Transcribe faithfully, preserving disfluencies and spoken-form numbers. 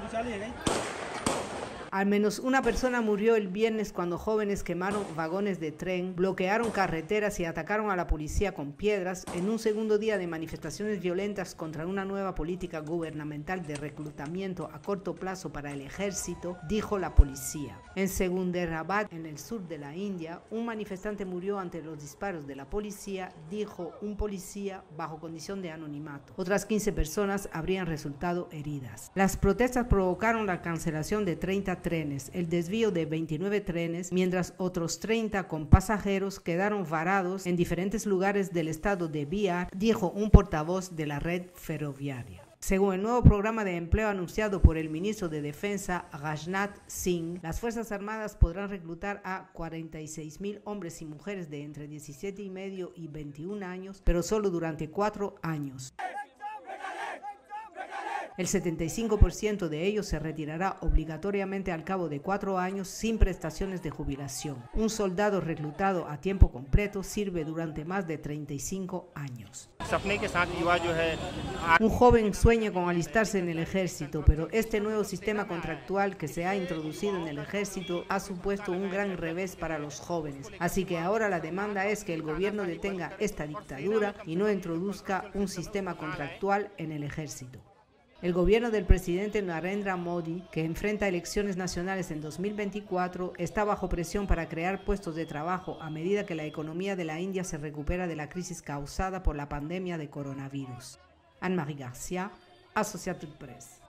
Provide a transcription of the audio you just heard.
Al menos una persona murió el viernes cuando jóvenes quemaron vagones de tren, bloquearon carreteras y atacaron a la policía con piedras en un segundo día de manifestaciones violentas contra una nueva política gubernamental de reclutamiento a corto plazo para el ejército, dijo la policía. En Secunderabad, en el sur de la India, un manifestante murió ante los disparos de la policía, dijo un policía bajo condición de anonimato. Otras quince personas habrían resultado heridas. Las protestas provocaron la cancelación de treinta trenes, el desvío de veintinueve trenes, mientras otros treinta con pasajeros quedaron varados en diferentes lugares del estado de Bihar, dijo un portavoz de la red ferroviaria. Según el nuevo programa de empleo anunciado por el ministro de Defensa, Rajnath Singh, las Fuerzas Armadas podrán reclutar a cuarenta y seis mil hombres y mujeres de entre diecisiete y medio y veintiún años, pero solo durante cuatro años. El setenta y cinco por ciento de ellos se retirará obligatoriamente al cabo de cuatro años sin prestaciones de jubilación. Un soldado reclutado a tiempo completo sirve durante más de treinta y cinco años. Un joven sueña con alistarse en el ejército, pero este nuevo sistema contractual que se ha introducido en el ejército ha supuesto un gran revés para los jóvenes. Así que ahora la demanda es que el gobierno detenga esta dictadura y no introduzca un sistema contractual en el ejército. El gobierno del presidente Narendra Modi, que enfrenta elecciones nacionales en dos mil veinticuatro, está bajo presión para crear puestos de trabajo a medida que la economía de la India se recupera de la crisis causada por la pandemia de coronavirus. Anne-Marie García, Associated Press.